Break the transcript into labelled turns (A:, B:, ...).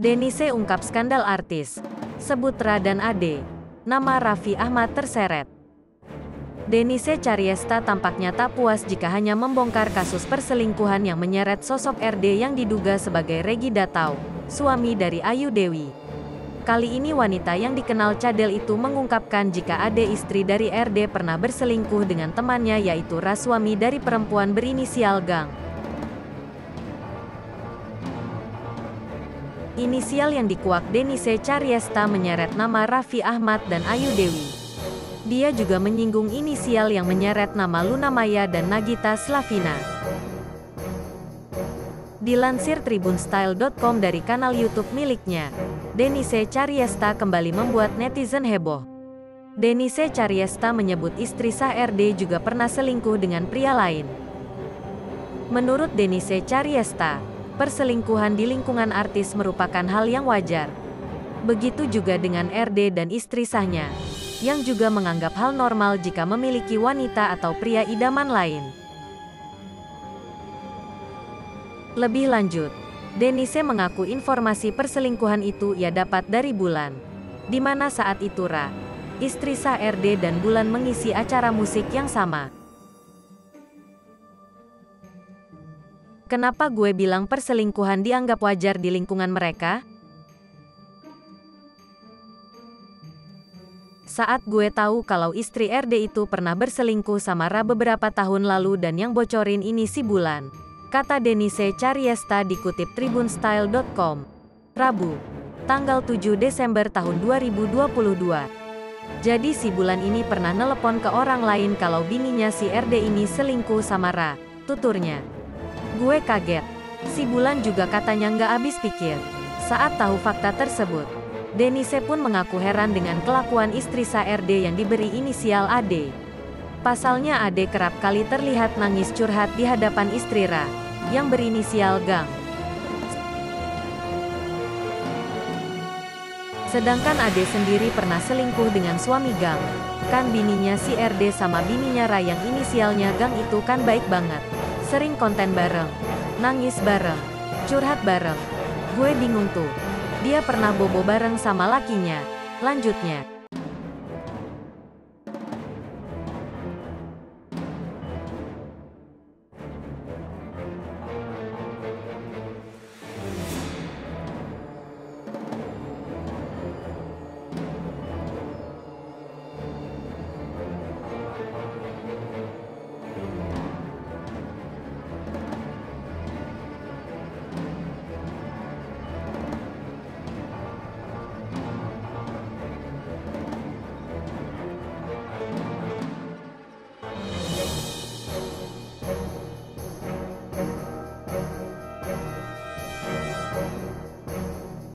A: Denise ungkap skandal artis. Sebut Ra dan Ade. Nama Raffi Ahmad terseret. Denise Charyesta tampaknya tak puas jika hanya membongkar kasus perselingkuhan yang menyeret sosok RD yang diduga sebagai Regi Datau, suami dari Ayu Dewi. Kali ini wanita yang dikenal cadel itu mengungkapkan jika Ade, istri dari RD, pernah berselingkuh dengan temannya yaitu Ra, suami dari perempuan berinisial Gang. Inisial yang dikuak Denise Charyesta menyeret nama Raffi Ahmad dan Ayu Dewi. Dia juga menyinggung inisial yang menyeret nama Luna Maya dan Nagita Slavina. Dilansir tribunstyle.com dari kanal YouTube miliknya, Denise Charyesta kembali membuat netizen heboh. Denise Charyesta menyebut istri sah RD juga pernah selingkuh dengan pria lain. Menurut Denise Charyesta, perselingkuhan di lingkungan artis merupakan hal yang wajar. Begitu juga dengan RD dan istri sahnya, yang juga menganggap hal normal jika memiliki wanita atau pria idaman lain. Lebih lanjut, Denise mengaku informasi perselingkuhan itu ia dapat dari Bulan, di mana saat itu Ra, istri sah RD, dan Bulan mengisi acara musik yang sama. Kenapa gue bilang perselingkuhan dianggap wajar di lingkungan mereka? Saat gue tahu kalau istri RD itu pernah berselingkuh sama Ra beberapa tahun lalu dan yang bocorin ini si Bulan, kata Denise Charyesta dikutip tribunstyle.com. Rabu, tanggal 7 Desember tahun 2022. Jadi si Bulan ini pernah nelepon ke orang lain kalau bininya si RD ini selingkuh sama Ra, tuturnya. Gue kaget. Si Bulan juga katanya nggak habis pikir saat tahu fakta tersebut. Denise pun mengaku heran dengan kelakuan istri sah RD yang diberi inisial Ade. Pasalnya Ade kerap kali terlihat nangis curhat di hadapan istri Ra, yang berinisial Gang. Sedangkan Ade sendiri pernah selingkuh dengan suami Gang. Kan bininya si RD sama bininya Ra yang inisialnya Gang itu kan baik banget. Sering konten bareng, nangis bareng, curhat bareng. Gue bingung tuh. Dia pernah bobo bareng sama lakinya, lanjutnya.